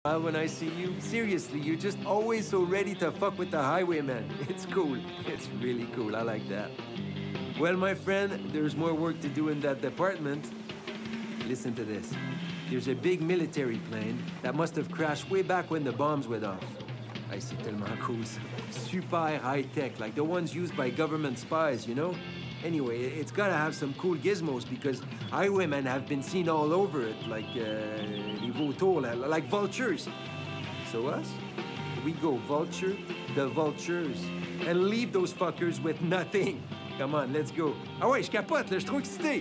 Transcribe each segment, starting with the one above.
When I see you. Seriously, you're just always so ready to fuck with the highwayman. It's cool. It's really cool. I like that. Well, my friend, there's more work to do in that department. Listen to this. There's a big military plane that must have crashed way back when the bombs went off. I see tellement cool. Super high-tech, like the ones used by government spies, you know? Anyway, it's gotta have some cool gizmos because highwaymen have been seen all over it, like, les vautours, like vultures. So us? We go vulture the vultures and leave those fuckers with nothing. Come on, let's go. Ah ouais, je capote, là, je suis trop excité.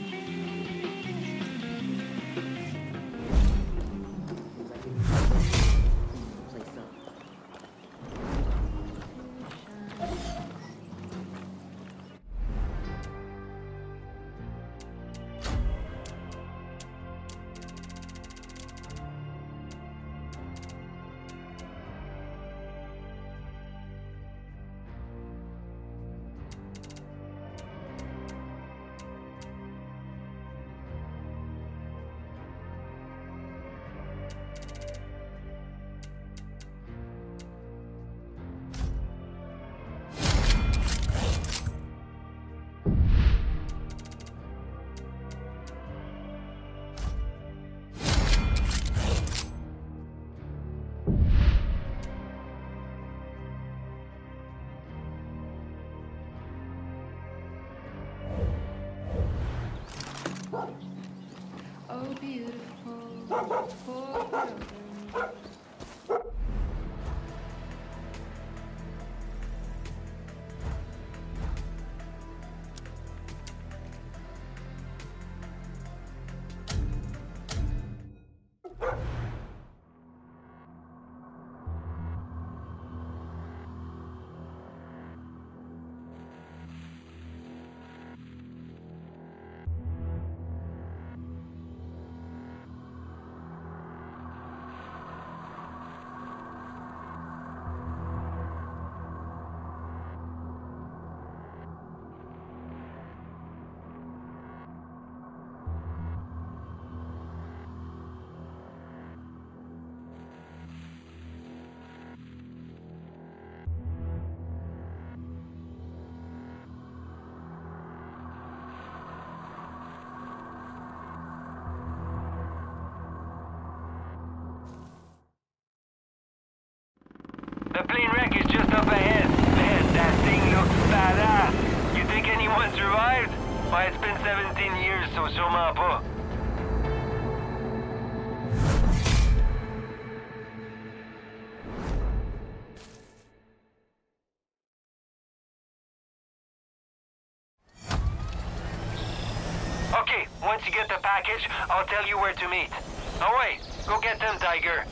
Oh, beautiful, poor children. The plane wreck is just up ahead. Man, that thing looks badass. You think anyone survived? Why, it's been 17 years, so sûrement pas. Okay, once you get the package, I'll tell you where to meet. Oh wait, go get them, Tiger.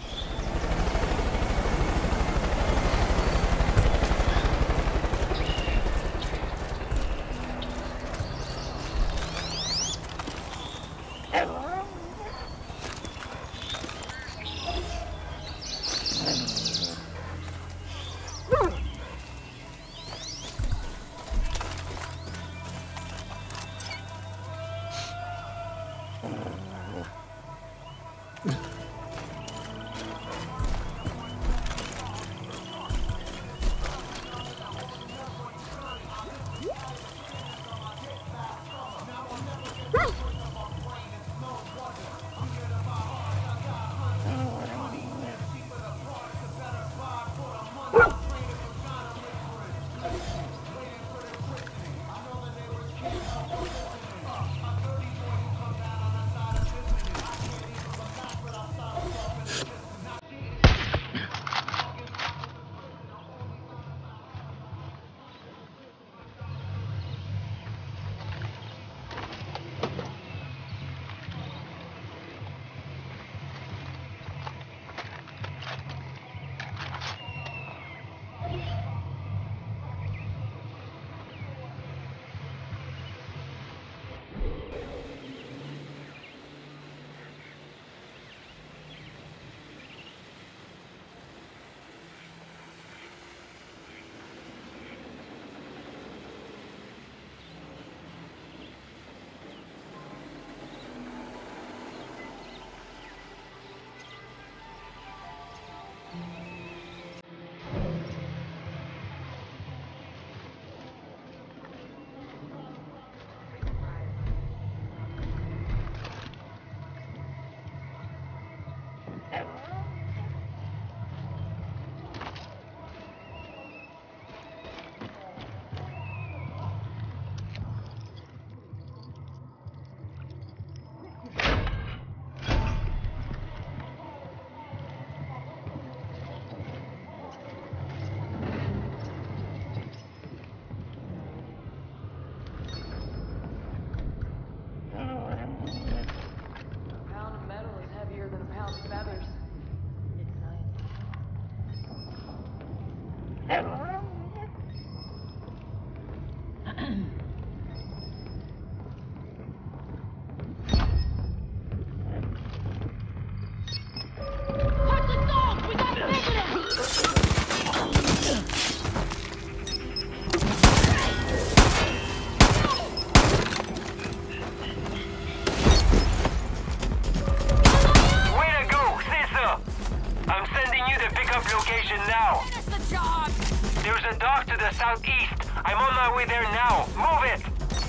Location now. Finish the job! There's a dock to the southeast. I'm on my way there now. Move it!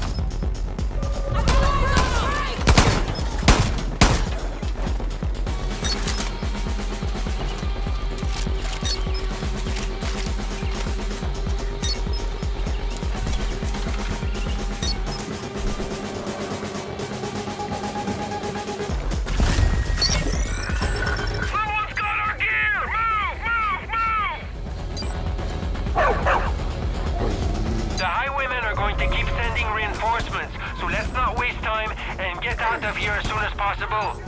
Reinforcements, so let's not waste time and get out of here as soon as possible.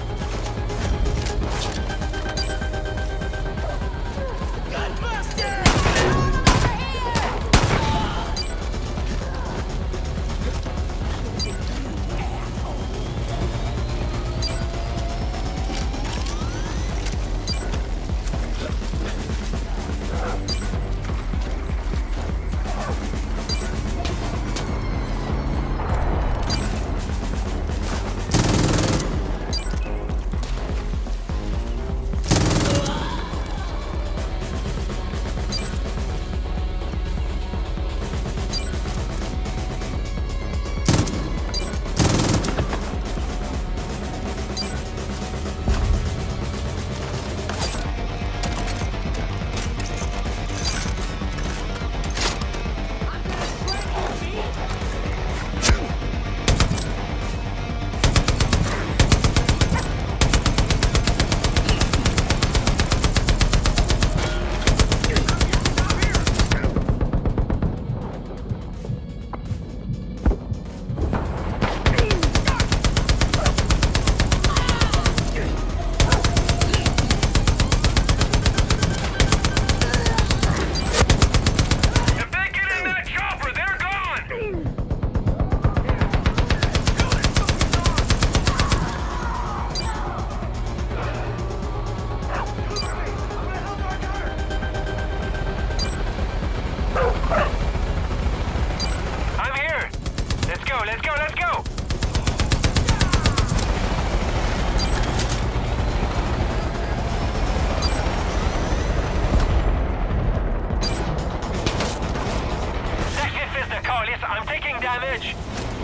I'm taking damage!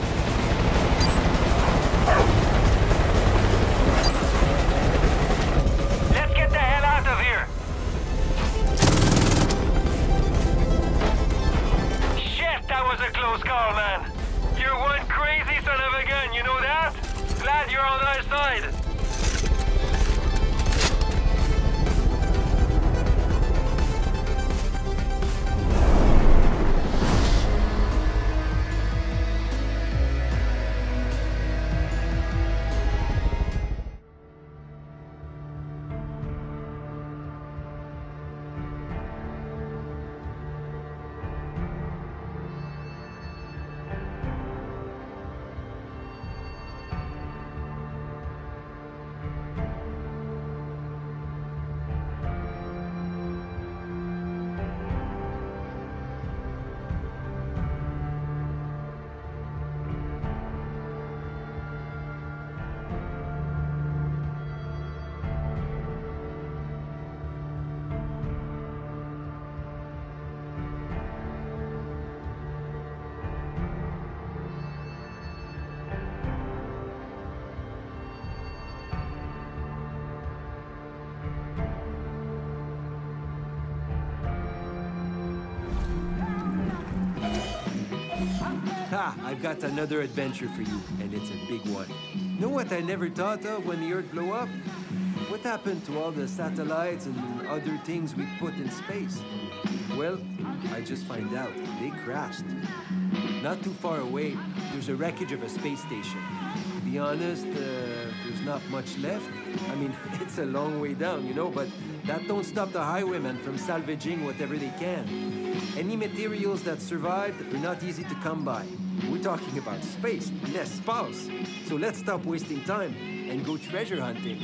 Let's get the hell out of here! Shit, that was a close call, man! You're one crazy son of a gun, you know that? Glad you're on our side! Ha! I've got another adventure for you, and it's a big one. Know what I never thought of when the Earth blew up? What happened to all the satellites and other things we put in space? Well, I just find out. They crashed. Not too far away, there's a wreckage of a space station. To be honest, there's there's not much left. I mean, it's a long way down, you know, but that don't stop the highwaymen from salvaging whatever they can. Any materials that survived are not easy to come by. We're talking about space, l'espace. So let's stop wasting time and go treasure hunting.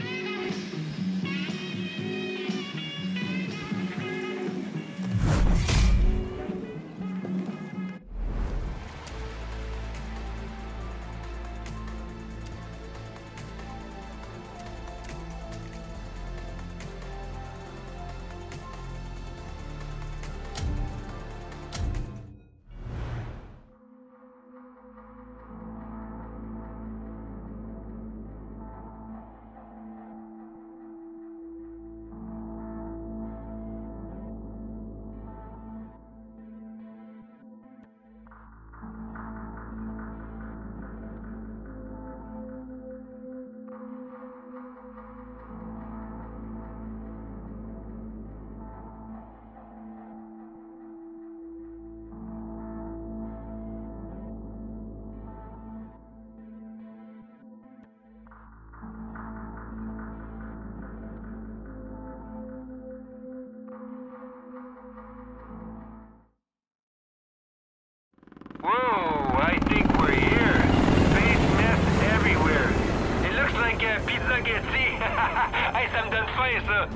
Whoa, I think we're here. Space mess everywhere. It looks like pizza Getty. Hey, ça me donne faim, ça.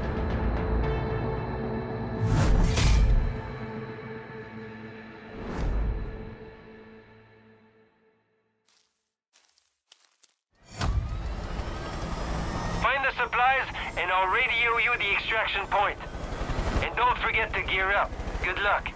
Find the supplies, and I'll radio you the extraction point. And don't forget to gear up. Good luck.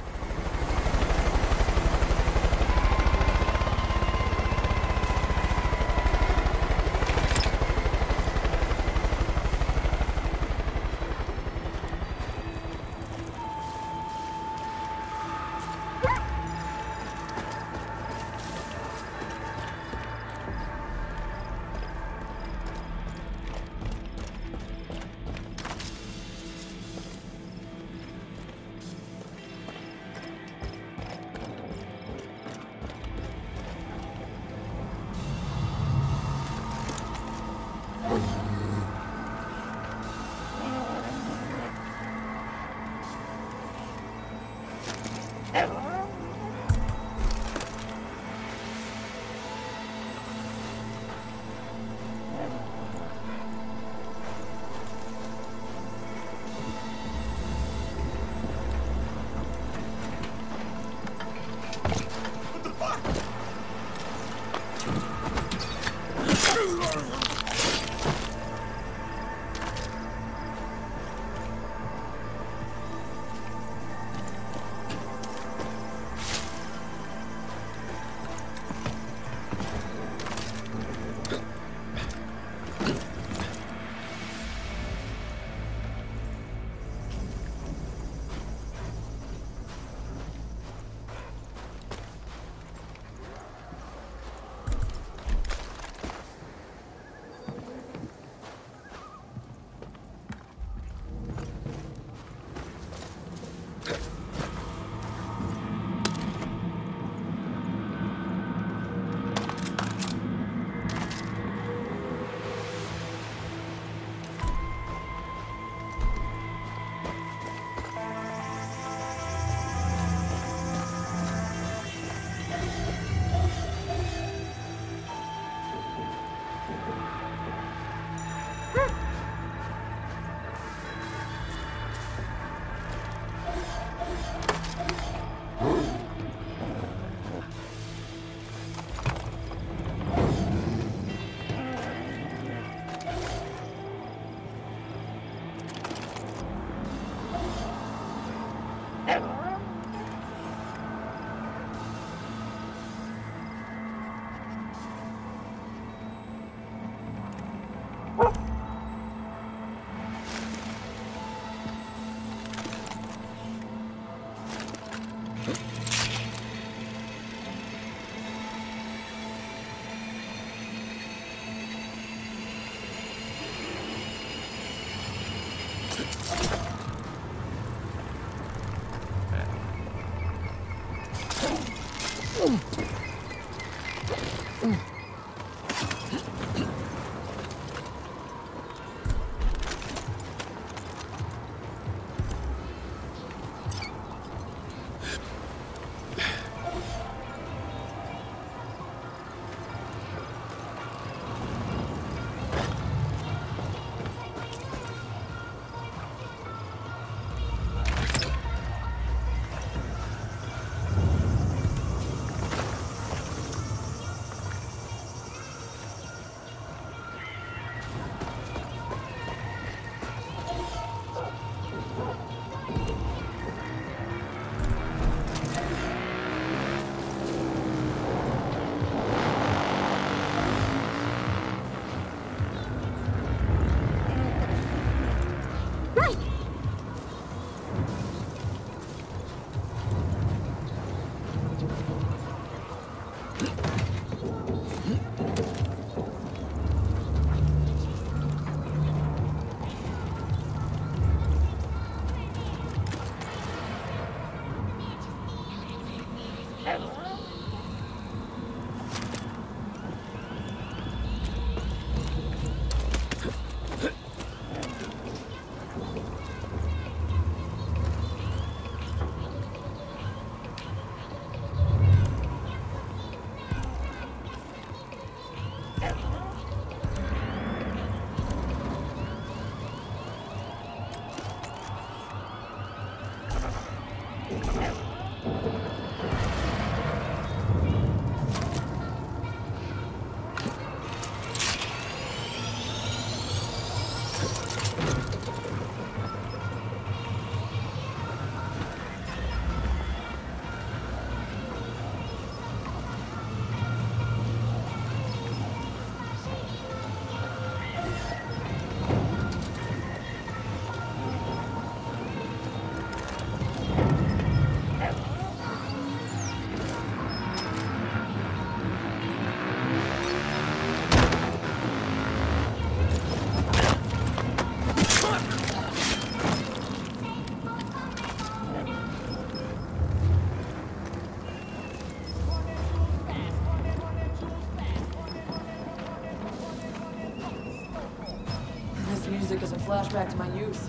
Music is a flashback to my youth.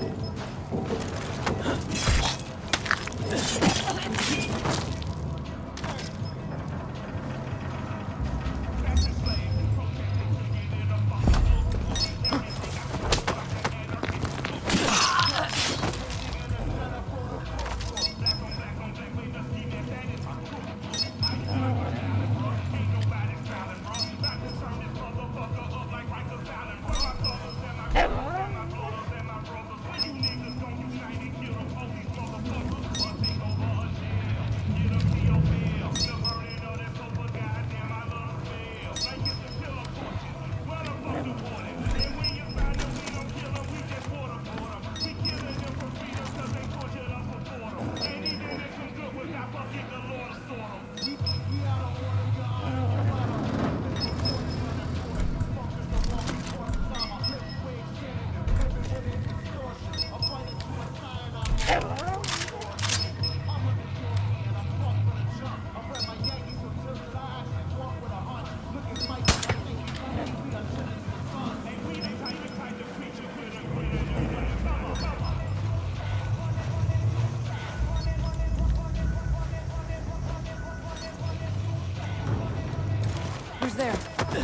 Who's there?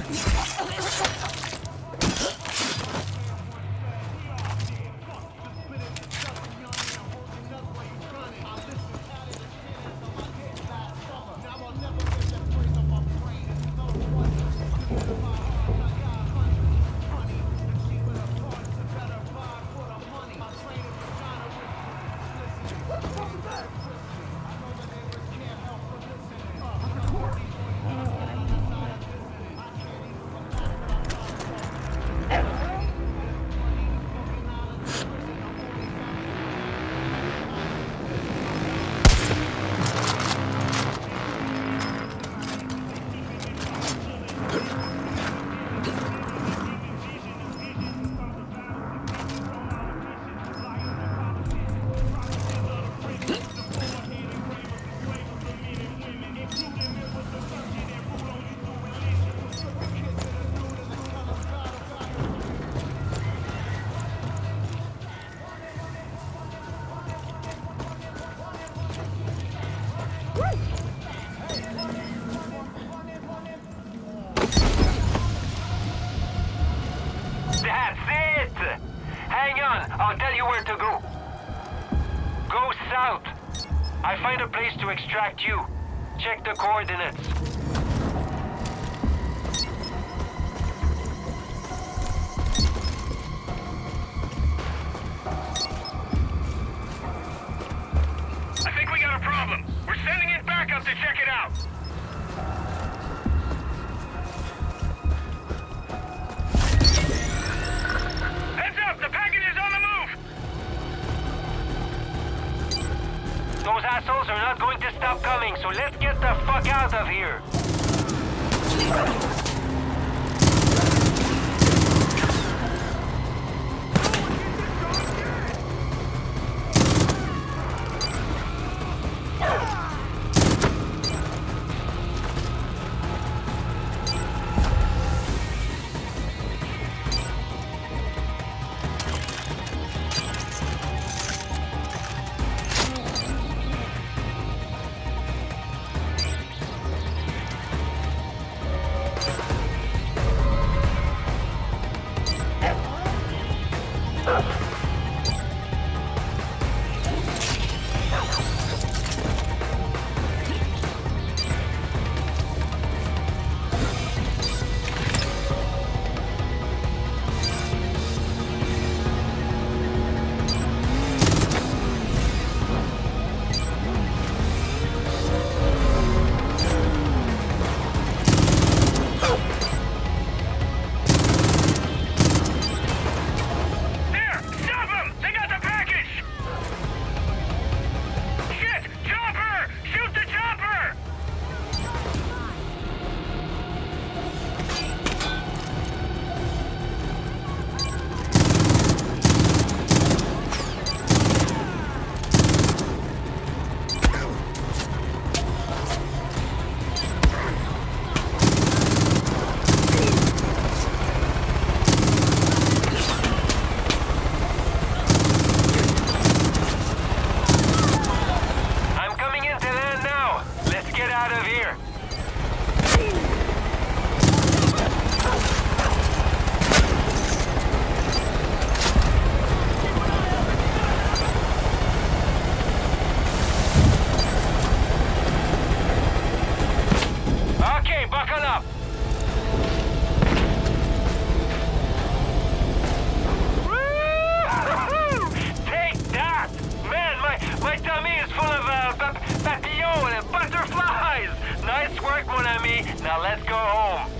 I'll tell you where to go. Go south. I find a place to extract you. Check the coordinates. I think we got a problem. We're sending in backup to check it out. Heads up! The package is on the move! Those assholes are not going to stop coming, so let's get the fuck out of here. There! Stop them! They got the package! Shit! Chopper! Shoot the chopper! I'm coming in to land now. Let's get out of here. Okay, buckle up. Woo! Take that! Man, my tummy is full of papillons and butterflies! Nice work, mon ami. Now let's go home.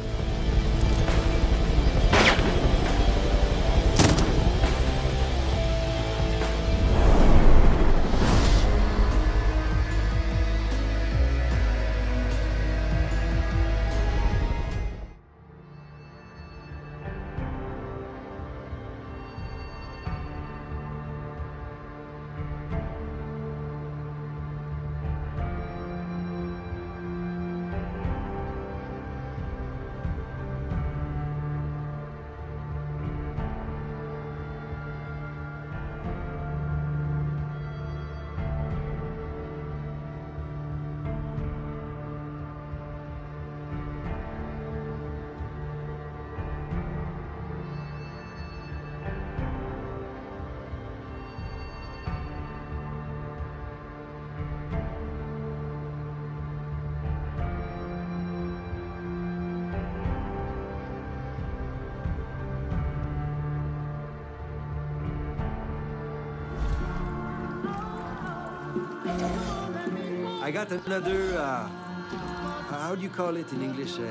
I got another, how do you call it in English?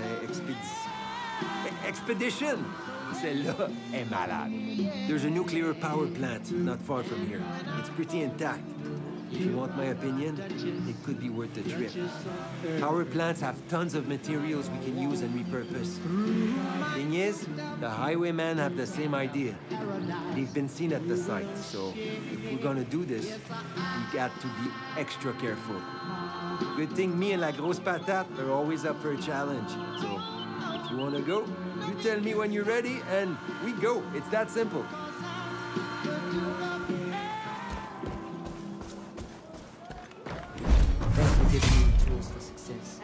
Expedition! Celle-là est malade. There's a nuclear power plant not far from here. It's pretty intact. If you want my opinion, it could be worth the trip. Power plants have tons of materials we can use and repurpose. Thing is, the highwaymen have the same idea. They've been seen at the site, so if we're gonna do this, we got to be extra careful. Good thing me and La Grosse Patate are always up for a challenge. So, if you wanna go, you tell me when you're ready, and we go. It's that simple. Thanks for giving me the tools for success.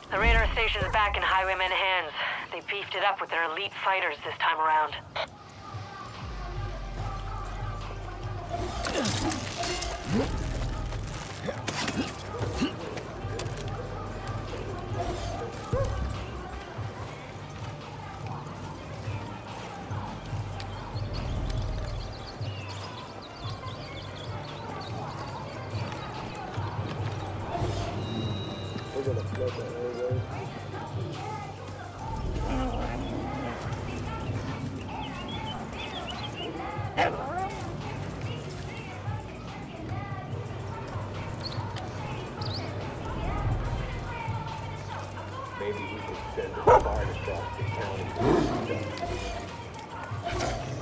The radar station's back in highwaymen hands. They beefed it up with their elite fighters this time around. We're gonna float that anyway. Maybe we could send a guard across the county.